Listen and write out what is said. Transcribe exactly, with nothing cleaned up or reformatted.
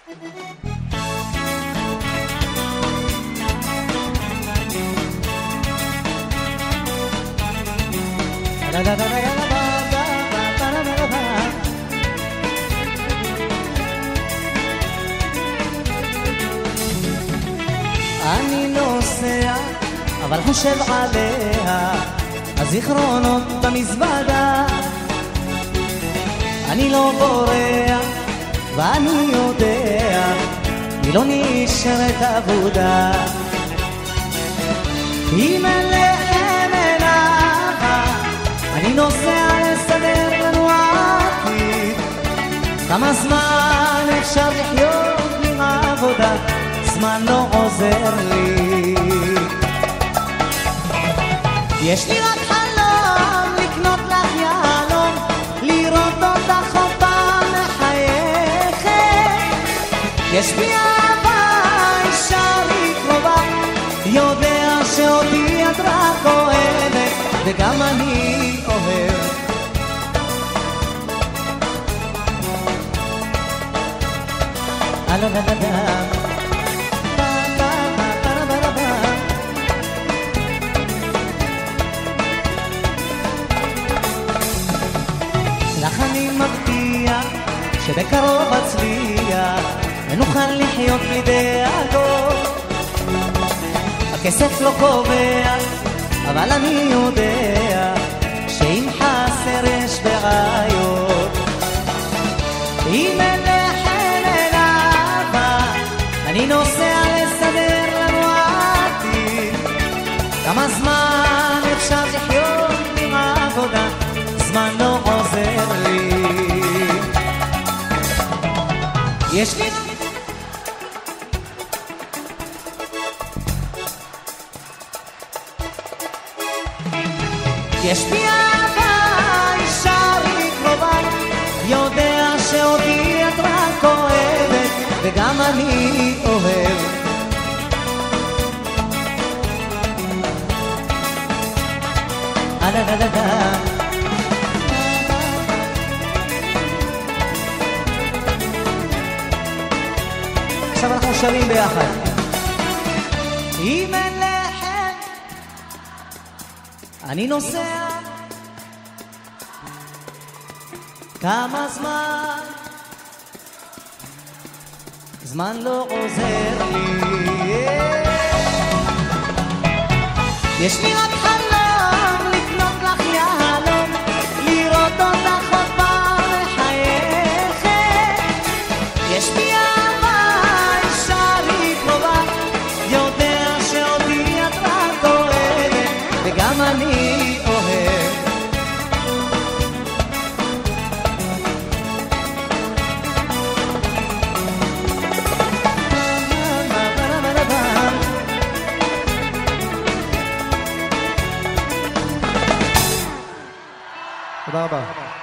אני נוסע, אבל חושב עליה, הזיכרונות במזוודה. אני לא בורח, ואני יודע, היא לא נשארת עבודה. אם אין לחם אין אהבה, אני נוסע לסדר לנו עתיד. כמה זמן אפשר לחיות בלי עבודה, זמן לא עוזר לי. יש לי רק חלום לקנות לך יהלום, לראות אותך עוד פעם מחייכת. יש בי אהבה, אישה לי קרובה, יודע שאותי את רק אוהבת, וגם אני אוהב. הלא נדדם לך אני מבטיח שבקרוב אצליח ונוכל לחיות בלי דאגות. הכסף לא קובע, אבל אני יודע שאם חסר יש בעיות. אם אין לחם אין אהבה, אני נוסע לסדר לנו עתיד. כמה זמן אפשר לחיות עם עבודה, זמן לא עוזר לי. יש לי יש בי אהבה, אישה לי קרובה, יודע שאותי את רק אוהבת, וגם אני אוהב. אלה דה דה עכשיו אנחנו שרים ביחד. אם אין לחם אני נוסע, כמה זמן זמן לא עוזר לי. יש לי רק חלום לקנות לך יהלום, לראות אותך עוד פעם מחייכת. יש בי אהבה, אישה לי קרובה, יודע שאותי את רק אוהבת, וגם אני אוהב. תודה רבה.